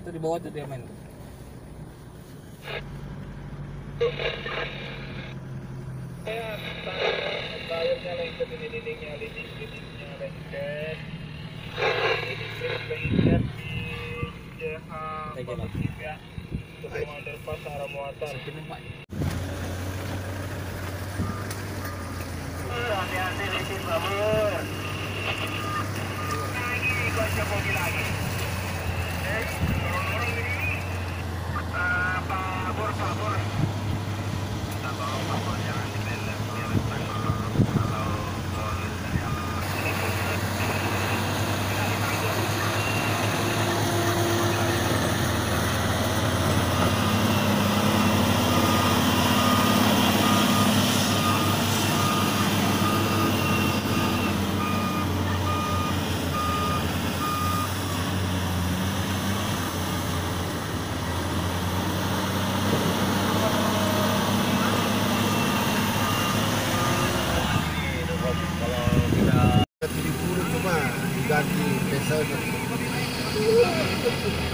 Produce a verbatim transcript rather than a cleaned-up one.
Itu di bawah tuh dia main. Ya, tayarnya lengket, ini dindingnya, dinding dindingnya lengket, dinding lengket di J H empat tiga sebelum underpass arah muatan. Hati-hati licin banget. Lagi gua coba lagi. Eh, dorong-dorong ini. Ah, pabor, pabor. Kita bawa pabor jangan dibelok biar kalau gol dari Ganti pesan.